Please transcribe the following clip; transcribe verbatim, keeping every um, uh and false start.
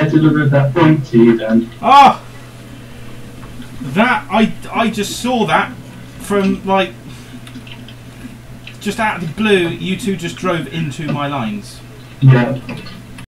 I delivered that point to you then. Ah! That, I, I just saw that from, like, just out of the blue, you two just drove into my lines. Yeah.